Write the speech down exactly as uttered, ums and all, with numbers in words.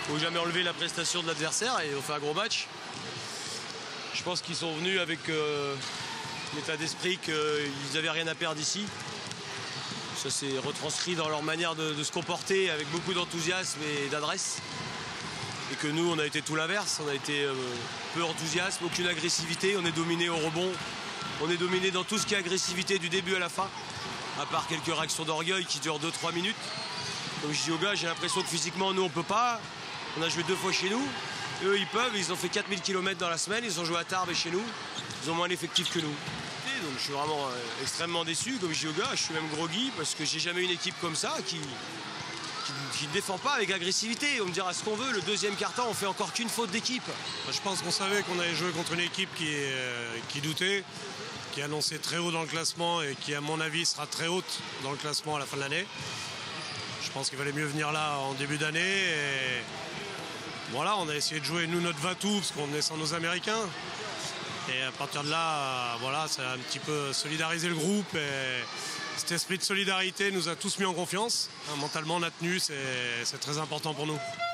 faut jamais enlever la prestation de l'adversaire et on fait un gros match. Je pense qu'ils sont venus avec euh, l'état d'esprit qu'ils n'avaient rien à perdre ici. Ça s'est retranscrit dans leur manière de, de se comporter avec beaucoup d'enthousiasme et d'adresse. Et que nous, on a été tout l'inverse. On a été euh, peu enthousiasme, aucune agressivité. On est dominé au rebond. On est dominé dans tout ce qui est agressivité du début à la fin. À part quelques réactions d'orgueil qui durent deux trois minutes. Comme je dis aux gars, j'ai l'impression que physiquement, nous, on peut pas. On a joué deux fois chez nous. Eux, ils peuvent. Ils ont fait quatre mille kilomètres dans la semaine. Ils ont joué à Tarbes et chez nous. Ils ont moins d'effectifs que nous. Donc je suis vraiment euh, extrêmement déçu. Comme je dis aux gars, je suis même groggy parce que j'ai jamais eu une équipe comme ça qui qui ne défend pas avec agressivité. On me dira ce qu'on veut. Le deuxième quart-temps, on fait encore qu'une faute d'équipe. Je pense qu'on savait qu'on allait jouer contre une équipe qui, euh, qui doutait, qui annonçait très haut dans le classement et qui, à mon avis, sera très haute dans le classement à la fin de l'année. Je pense qu'il valait mieux venir là en début d'année. Et voilà, on a essayé de jouer, nous, notre va-tout, parce qu'on est sans nos Américains. Et à partir de là, voilà, ça a un petit peu solidarisé le groupe. Et cet esprit de solidarité nous a tous mis en confiance. Mentalement, on a tenu, c'est très important pour nous.